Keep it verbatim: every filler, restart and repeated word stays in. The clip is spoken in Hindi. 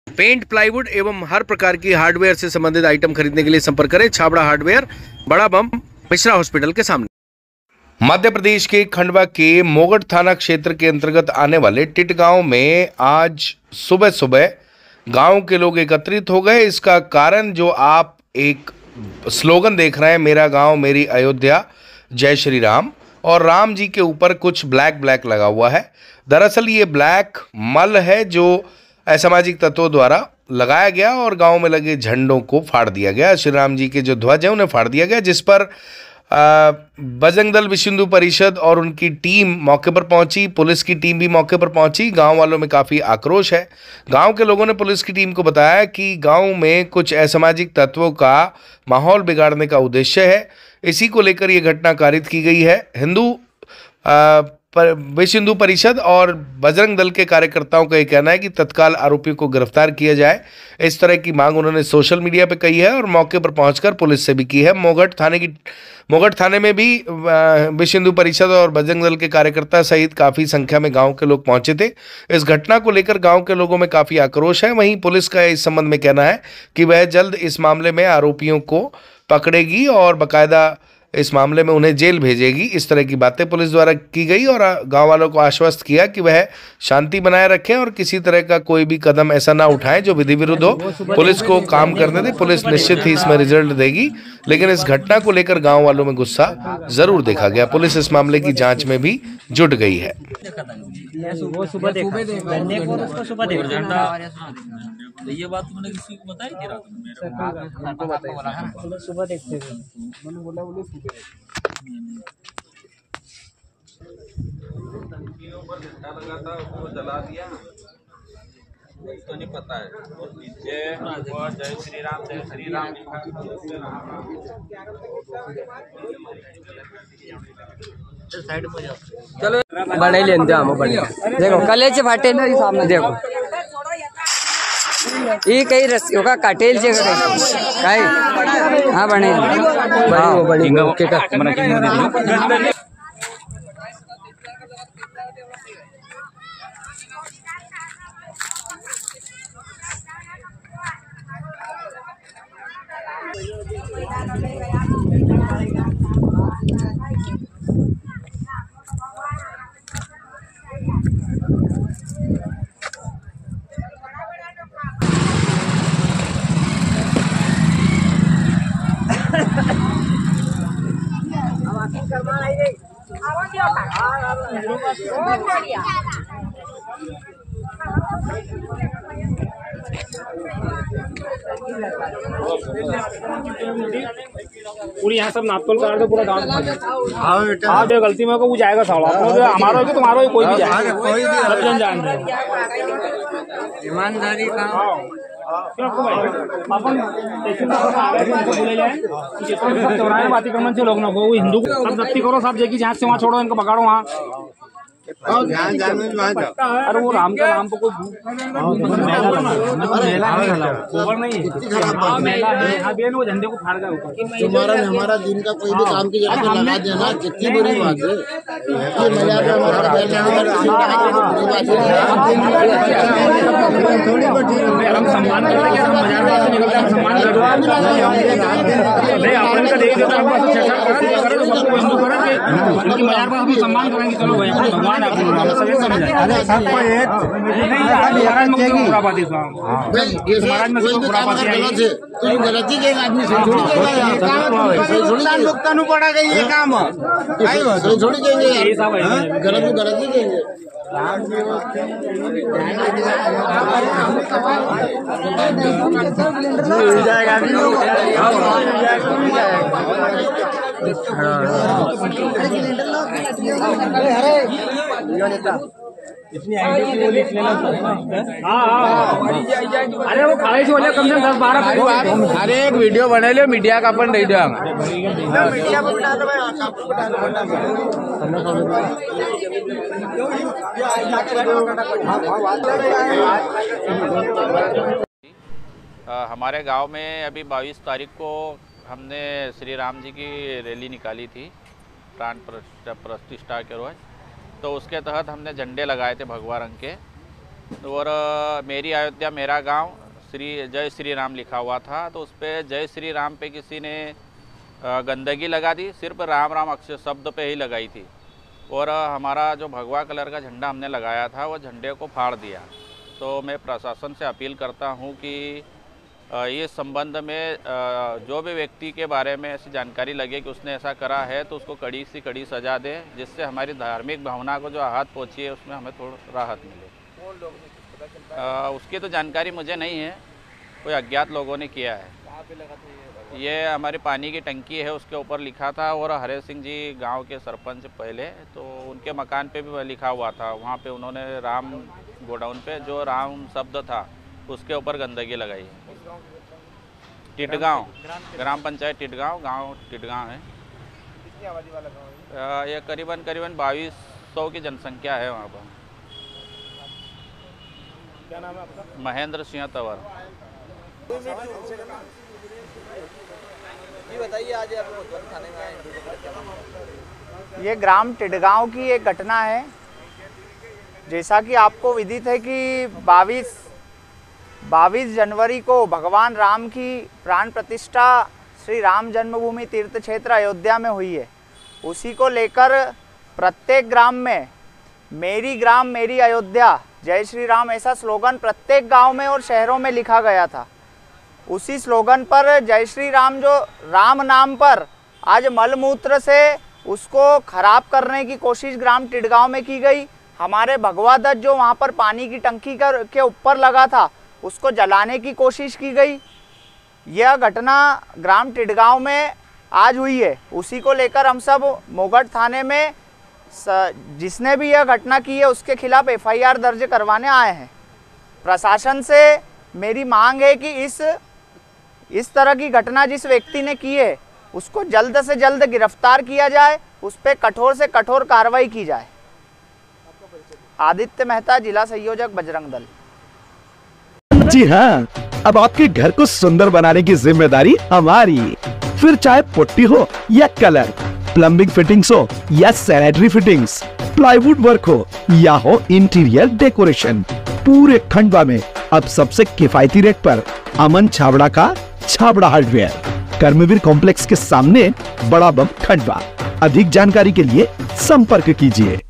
पेंट, प्लाईवुड एवं हर प्रकार की हार्डवेयर से संबंधित आइटम खरीदने के लिए संपर्क करें छाबड़ा हार्डवेयर, बड़ा बम, मिश्रा हॉस्पिटल के सामने। मध्य प्रदेश के खंडवा के मोगट थाना क्षेत्र के अंतर्गत आने वाले टिट गांव में आज सुबह सुबह गांव के लोग एकत्रित हो गए। इसका कारण जो आप एक स्लोगन देख रहे हैं, मेरा गांव मेरी अयोध्या, जय श्री राम, और राम जी के ऊपर कुछ ब्लैक ब्लैक लगा हुआ है। दरअसल ये ब्लैक मल है जो असामाजिक तत्वों द्वारा लगाया गया और गांव में लगे झंडों को फाड़ दिया गया। श्री राम जी के जो ध्वज है उन्हें फाड़ दिया गया, जिस पर बजरंग दल विश्व हिंदू परिषद और उनकी टीम मौके पर पहुंची। पुलिस की टीम भी मौके पर पहुंची। गांव वालों में काफ़ी आक्रोश है। गांव के लोगों ने पुलिस की टीम को बताया कि गांव में कुछ असामाजिक तत्वों का माहौल बिगाड़ने का उद्देश्य है। इसी को लेकर यह घटना कारित की गई है। हिंदू पर विश्व हिंदू परिषद और बजरंग दल के कार्यकर्ताओं का यह कहना है कि तत्काल आरोपियों को गिरफ्तार किया जाए। इस तरह की मांग उन्होंने सोशल मीडिया पर कही है और मौके पर पहुंचकर पुलिस से भी की है। मोगट थाने की मोगट थाने में भी विश्व हिंदू परिषद और बजरंग दल के कार्यकर्ता सहित काफ़ी संख्या में गांव के लोग पहुंचे थे। इस घटना को लेकर गांव के लोगों में काफ़ी आक्रोश है। वहीं पुलिस का इस संबंध में कहना है कि वह जल्द इस मामले में आरोपियों को पकड़ेगी और बाकायदा इस मामले में उन्हें जेल भेजेगी। इस तरह की बातें पुलिस द्वारा की गई और गांव वालों को आश्वस्त किया कि वह शांति बनाए रखें और किसी तरह का कोई भी कदम ऐसा ना उठाएं जो विधि विरुद्ध हो। पुलिस को काम करने दें, पुलिस निश्चित ही इसमें रिजल्ट देगी। लेकिन इस घटना को लेकर गांव वालों में गुस्सा जरूर देखा गया। पुलिस इस मामले की जांच में भी जुट गई है। ये बात तुमने किसी को बताई थी रात में? सुबह देखते थे, मैंने बोला बोले सुबह ऊपर झंडा लगा था, उसको जला दिया तो नहीं पता है। और नीचे जय श्री राम जय श्री राम साइड में जाओ। चलो बड़े लेते हम बड़े देखो कलेचे फाटे ना सामने देखो ये कई रस्सी होगा काटेल से काय हाँ बने बड़ी वो बड़ी ओके का मना पूरी यहाँ सब नापतोल करा दो पूरा गाँव। हाँ जो गलती में को वो जाएगा साला हमारा हो तुम्हारा हो कोई भी जाएगा, कोई भी सब जन जान रहे ईमानदारी का अपन बोले जाए चौराहे बातिक्रमण से लोग ना वो हिंदू सब जब्ती करो, सब जगह जहाँ से वहाँ छोड़ो, इनको पकड़ो वहाँ। अरे वो राम का नाम पे कोई वो झंडे को फाड़ गया। तुम्हारा हमारा दिन का कोई भी काम की जगह लगा देना कितनी बुरी बात है। हम सम्मान करते हैं, हम बाजार से निकलते हैं, सम्मान करेंगे, सम्मान करेंगे। चलो भाई भगवान अरे सबको एक महाराज में खुरापाती महाराज में खुरापाती है। गलती के आदमी से नुकसान पड़ा गई ये काम थोड़ी देंगे, गलत गलती देंगे। इतनी आइडिया वो लिख लेना। हाँ हाँ अरे वो खाली से बोले कम से कम दस बारह अरे एक वीडियो बना लियो मीडिया का अपन नहीं दिया मीडिया पर बना दो आ, हमारे गांव में अभी बाईस तारीख को हमने श्री राम जी की रैली निकाली थी प्राण प्रतिष्ठा के रोज। तो उसके तहत हमने झंडे लगाए थे भगवा रंग के। और अ, मेरी अयोध्या मेरा गांव श्री जय श्री राम लिखा हुआ था, तो उस पर जय श्री राम पे किसी ने अ, गंदगी लगा दी, सिर्फ राम राम अक्षर शब्द पे ही लगाई थी। और अ, हमारा जो भगवा कलर का झंडा हमने लगाया था वो झंडे को फाड़ दिया। तो मैं प्रशासन से अपील करता हूं कि ये संबंध में जो भी व्यक्ति के बारे में ऐसी जानकारी लगे कि उसने ऐसा करा है तो उसको कड़ी सी कड़ी सज़ा दें, जिससे हमारी धार्मिक भावना को जो आहत पहुंची है उसमें हमें थोड़ा राहत मिले। आ, उसकी तो जानकारी मुझे नहीं है, कोई अज्ञात लोगों ने किया है। ये हमारी पानी की टंकी है उसके ऊपर लिखा था, और हरे सिंह जी गांव के सरपंच पहले, तो उनके मकान पे भी लिखा हुआ था। वहाँ पे उन्होंने राम गोडाउन पे जो राम शब्द था उसके ऊपर गंदगी लगाई है। टिटगांव ग्राम पंचायत टिटगांव गांव टिटगांव है। कितनी आबादी वाला गाँव है? ये करीबन करीबन बाईस सौ की जनसंख्या है वहाँ पर। क्या नाम है आपका? महेंद्र सिंह तंवर। ये बताइए, आज आप कोतवाली थाने में आए। ये ग्राम टिटगांव की एक घटना है। जैसा कि आपको विदित है कि बाईस बाईस जनवरी को भगवान राम की प्राण प्रतिष्ठा श्री राम जन्मभूमि तीर्थ क्षेत्र अयोध्या में हुई है। उसी को लेकर प्रत्येक ग्राम में मेरी ग्राम मेरी अयोध्या जय श्री राम ऐसा स्लोगन प्रत्येक गांव में और शहरों में लिखा गया था। उसी स्लोगन पर जय श्री राम जो राम नाम पर आज मलमूत्र से उसको खराब करने की कोशिश ग्राम टिटगांव में की गई। हमारे भगवा ध्वज जो वहाँ पर पानी की टंकी कर के ऊपर लगा था उसको जलाने की कोशिश की गई। यह घटना ग्राम टिटगांव में आज हुई है। उसी को लेकर हम सब मोगढ़ थाने में जिसने भी यह घटना की है उसके खिलाफ एफ आई आर दर्ज करवाने आए हैं। प्रशासन से मेरी मांग है कि इस इस तरह की घटना जिस व्यक्ति ने की है उसको जल्द से जल्द गिरफ्तार किया जाए, उस पर कठोर से कठोर कार्रवाई की जाए। आदित्य मेहता, जिला संयोजक बजरंग दल। जी हाँ, अब आपके घर को सुंदर बनाने की जिम्मेदारी हमारी। फिर चाहे पुट्टी हो या कलर, प्लम्बिंग फिटिंग्स हो या सैनिटरी फिटिंग्स, प्लाईवुड वर्क हो या हो इंटीरियर डेकोरेशन, पूरे खंडवा में अब सबसे किफायती रेट पर अमन छाबड़ा का छाबड़ा हार्डवेयर, कर्मवीर कॉम्प्लेक्स के सामने, बड़ा बम, खंडवा। अधिक जानकारी के लिए संपर्क कीजिए।